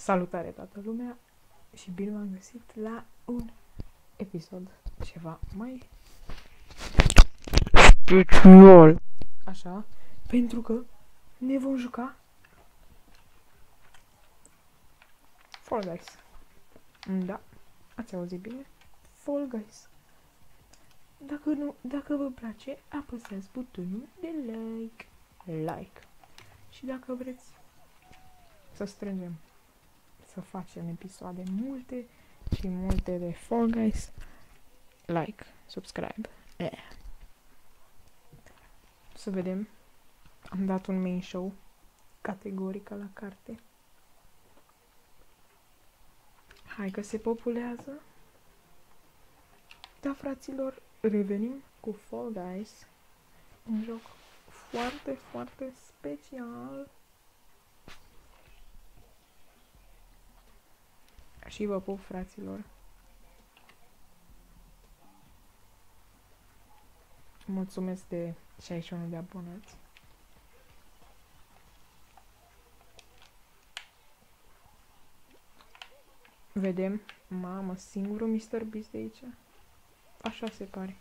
Salutare toată lumea și bine v-am găsit la un episod ceva mai special. Așa, pentru că ne vom juca Fall Guys. Da, ați auzit bine? Fall Guys. Dacă vă place, apăsați butonul de like. Și dacă vreți să strângem, să facem episoade multe și multe de Fall Guys, like, subscribe. Să vedem. Am dat un main show categoric la carte. Hai că se populează. Da, fraților, revenim cu Fall Guys. Un joc foarte, foarte special. Și vă pup, fraților. Mulțumesc de 61 de abonați. Vedem. Mamă, singurul Mr. Beast de aici. Așa se pare.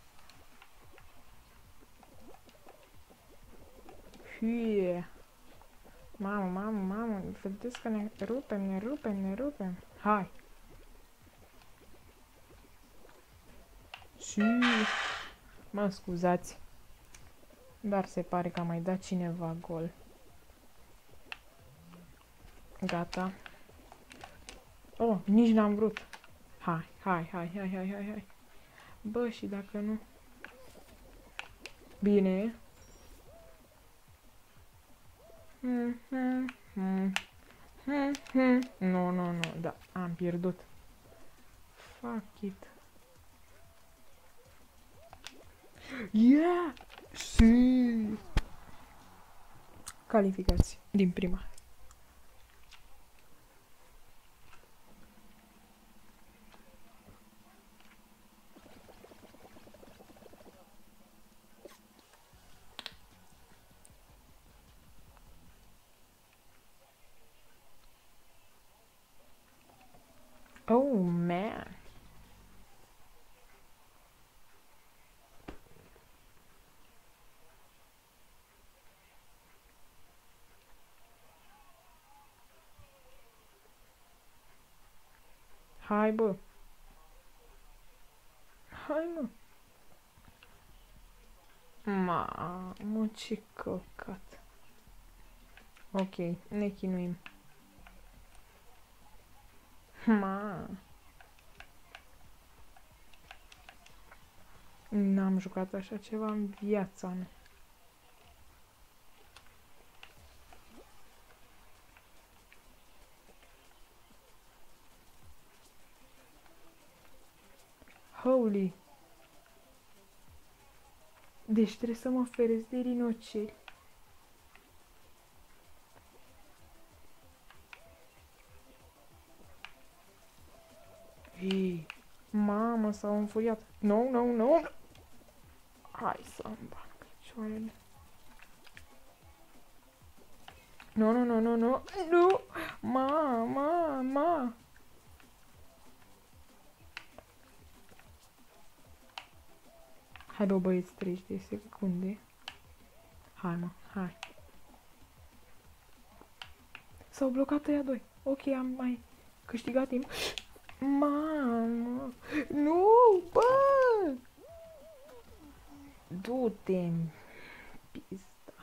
Fie. Mamă. Vedeți că ne rupem. Hai. Și... Mă scuzați. Dar se pare că a mai dat cineva gol. Gata. Oh, nici n-am vrut. Hai. Bă, și dacă nu... Bine. Nu, da, am pierdut. Fuck it. Yeah! Si! Calificați din prima. Oh, man. Hai, bă. Hai, mă. Mamă, ce căcat. Ok, ne chinuim. N-am jucat așa ceva în viața mea. Holy. Deci trebuie să mă feresc de rinoceri. Hei. Mamă, s-au înfuriat. No. Hai să-mi bag picioarele. Nu. Mama. Hai, bă, băieți, 30 de secunde. Hai, mă, hai. S-au blocat ăia doi. Ok, am mai câștigat timp. Mamă. Nu, bă! Du-te-mi pizda.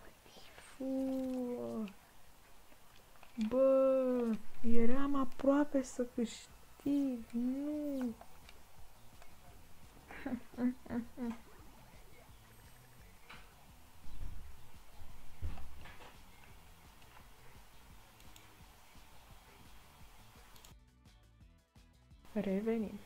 Bă, eram aproape să câștig. Nu. Revenim.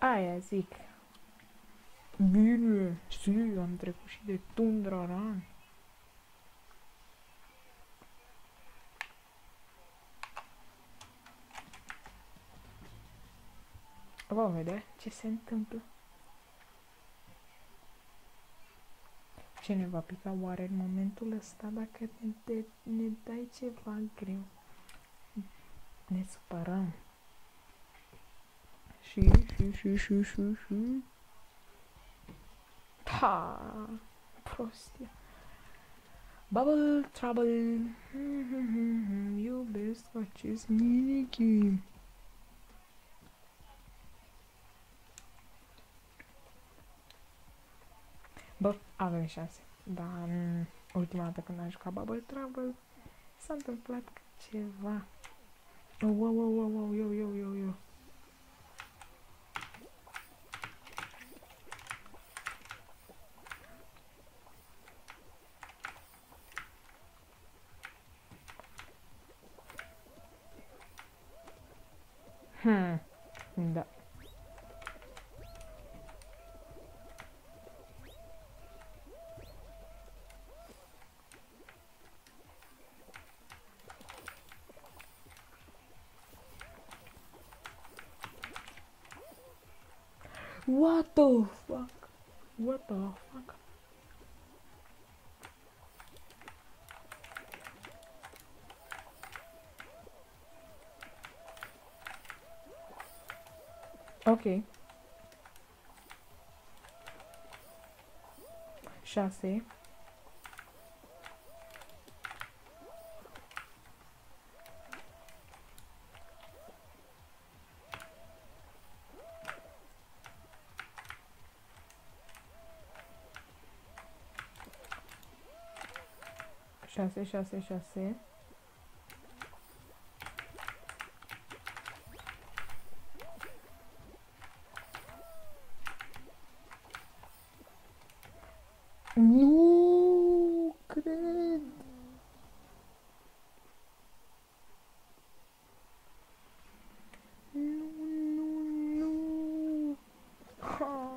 Aia zic. Bine, am trecut și de tundra ran. Vom vedea ce se întâmplă. Ce ne va pica oare în momentul ăsta dacă ne dai ceva greu? Ne supărăm. Și. Ha! Prostie. Bubble trouble. Iubesc acest minigame. Bă, avem șanse. Dar ultima dată când am jucat Bubble Trouble s-a întâmplat ceva. Wow, yo. Da. What the fuck? What the fuck? Ok. 6. Șase. Nu cred. Nu. Ha.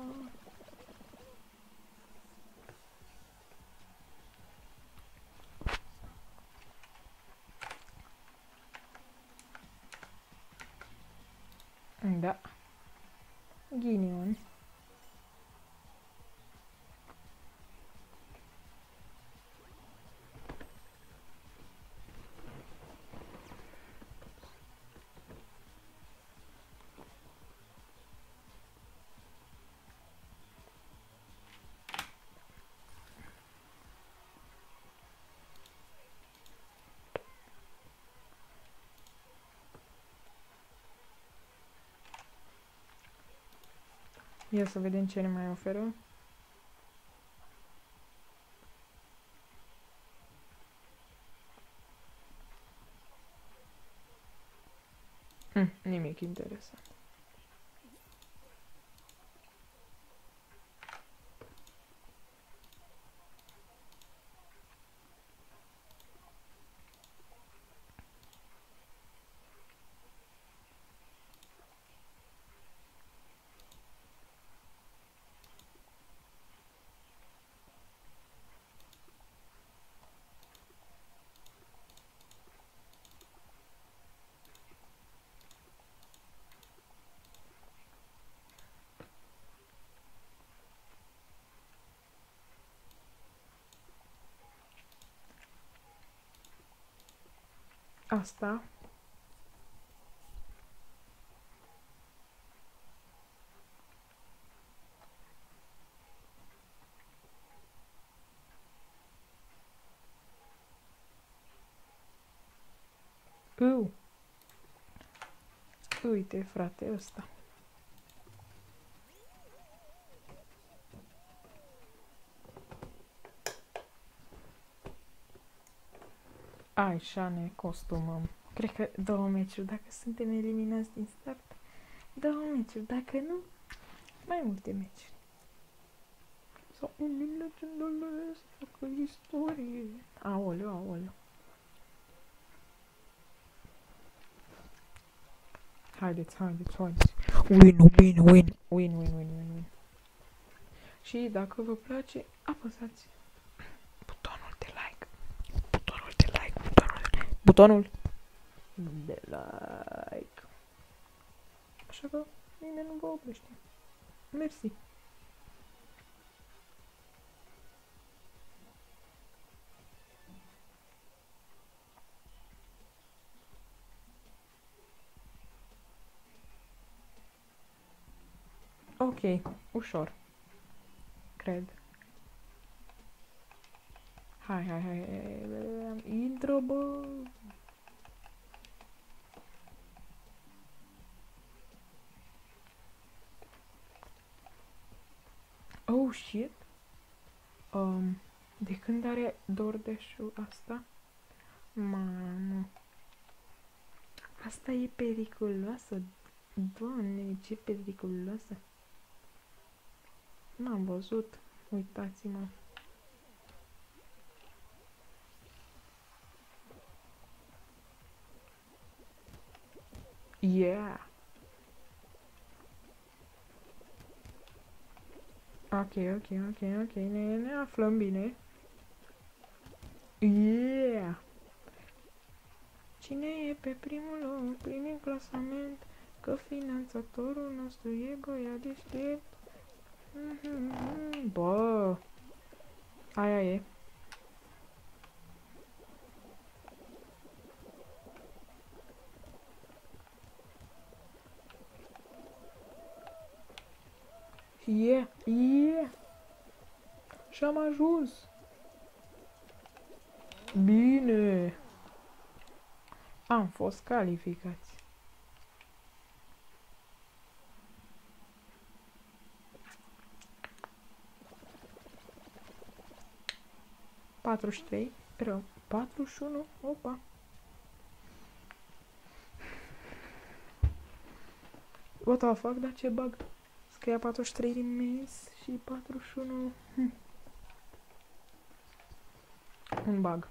Da. Ghinion. Ia să vedem ce ne mai oferă. Nimic interesant. Asta. Uite, frate, ăsta. Așa ne costumăm. Cred că 2 meciuri dacă suntem eliminați din start. 2 meciuri, dacă nu, mai multe meciuri. Sau unii legendele să facă istorie. Aoleu. Haideți. Win. Și dacă vă place, apăsați butonul de like. Butonul de like. Așa că nimeni nu vă oprește. Mersi. Ok, ușor. Cred. Hai. Intră, bă. Oh, shit. De când are DoorDash-ul asta? Mamă. Asta e periculoasă. Doamne, ce periculoasă. N-am văzut. Uitați-mă. Yeah. Ok. Ne aflăm bine. Yeah. Cine e pe primul loc, prin clasament? Că finanțatorul nostru e băiat deștept. Bă. Aia e. Yeah. Și-am ajuns. Bine. Am fost calificați. ...43, 41, opa. What the fuck, da ce bug? Scria 43 din mes și 41... Un bug.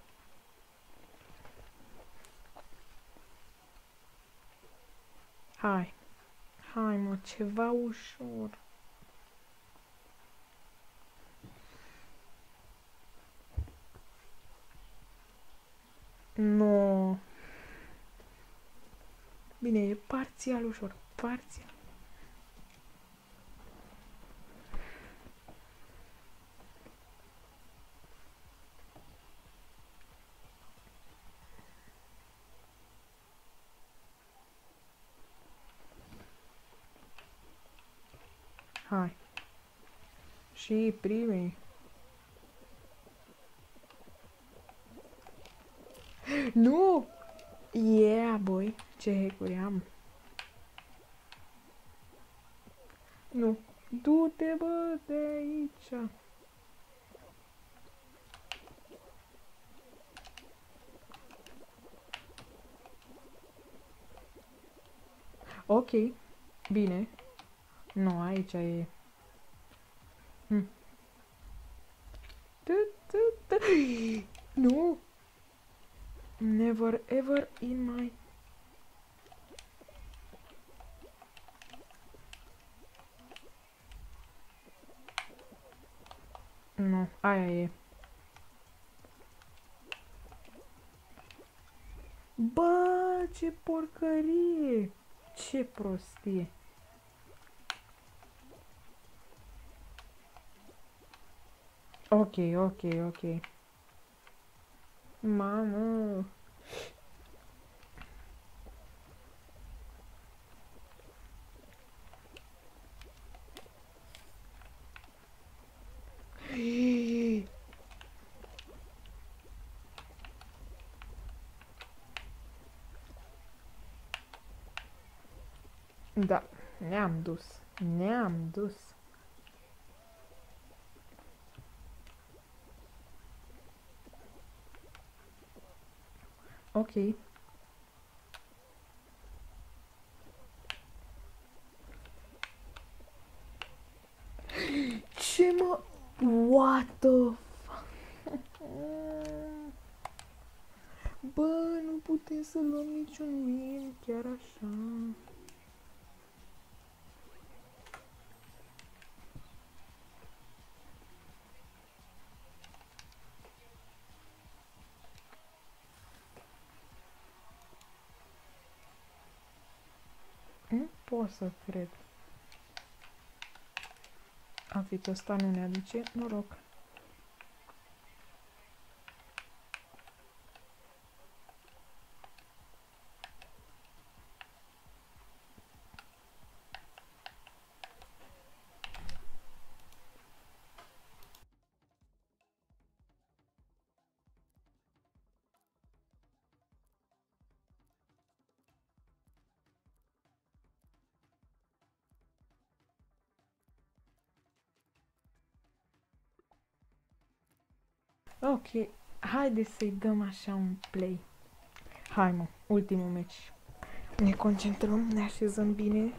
Hai, mă, ceva ușor. No. Bine, e parțial ușor. Parțial. Hai. Și primii. Nu! Yeah, boy. Ce hack-uri am. Nu. Du-te, bă, de aici. Ok. Bine. Nu, aici e... Nu! Never ever in my... Nu, aia e. Bă, ce porcărie! Ce prostie! Ok. Mamă! Da, ne-am dus. Ok. Ce mă... What the fuck? Bă, nu putem să luăm niciun win, chiar așa. pot să cred. Afițul ăsta nu ne aduce noroc. Ok, haideți să-i dăm așa un play. Hai mă, ultimul meci. Ne concentrăm, ne așezăm bine.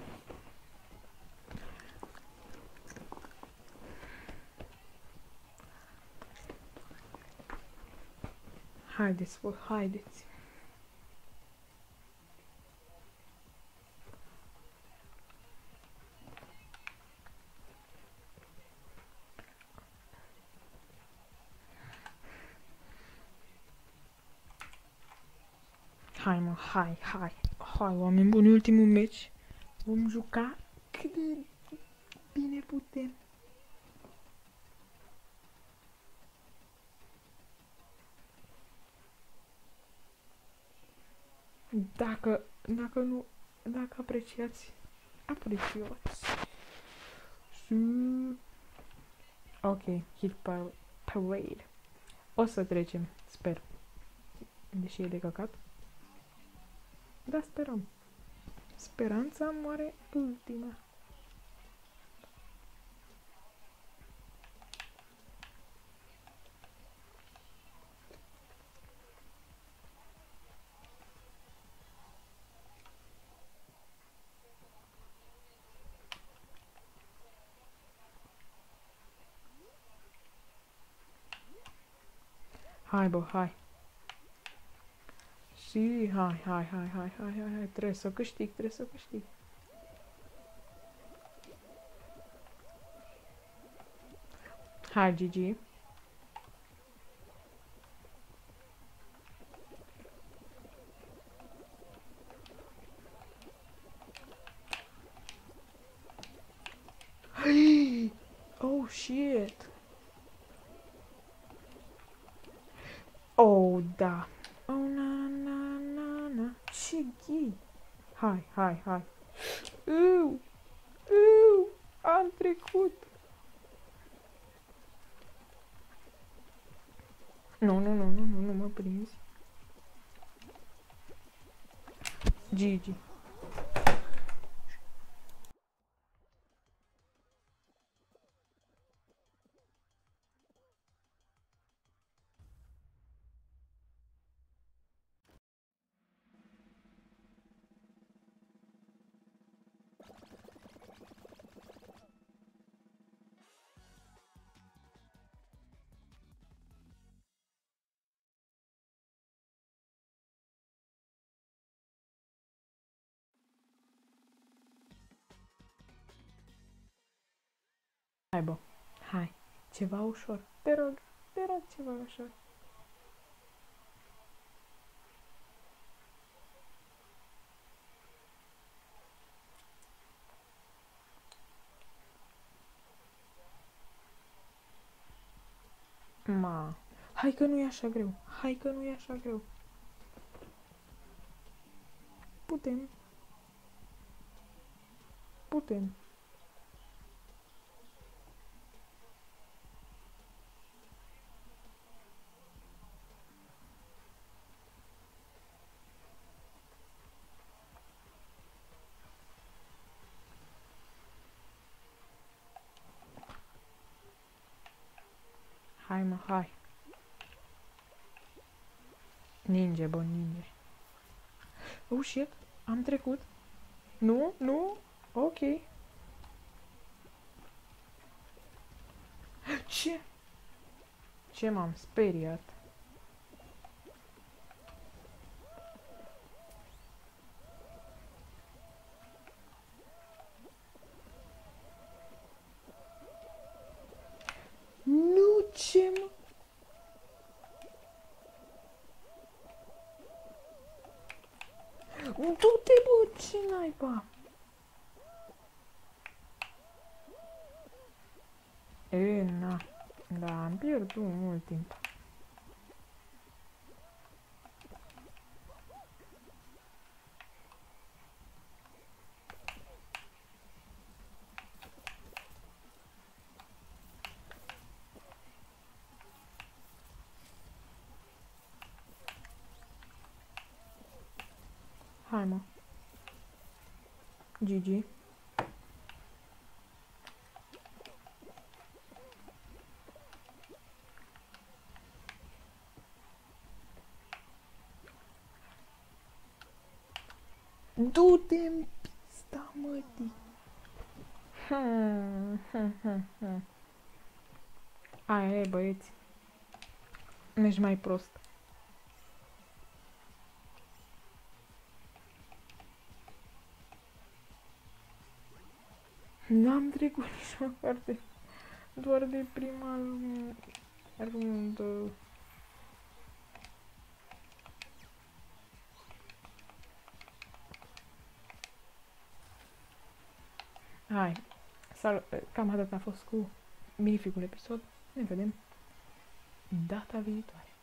Haideți, bă, haideți. Hai mă, hai, hai. Hai, oameni buni, ultimul meci. Vom juca cât de bine putem. Dacă apreciați, apreciați. Ok, hit parade. O să trecem, sper. Deși e de căcat. Dar sperăm. Speranța moare ultima. Hai, bă, hai. Și hai. Trebuie să câștig, trebuie să câștig. Hai, Gigi. Oh, shit. Oh, da. Oh, na. Ce gay. Hai. Am trecut. Nu mă prinzi. Gigi. Hai, bă. Hai. Ceva ușor. Te rog, ceva ușor. Ma. Hai că nu e așa greu. Putem. Hai, mă, hai. Ninge, bă, ninge. Oh, shit. Am trecut. Nu. Ok. Ce? Ce m-am speriat? Nu, ce mă? Du-te, bă, ce naiba? Na. Da, am pierdut mult timp. Hai, mă. GG. Du-te-n pista, mătii. Aia e, băieți. Ești mai prost. N-am trecut nici măcar doar de prima rundă. Hai. Cam atât a fost cu minificul episod. Ne vedem data viitoare.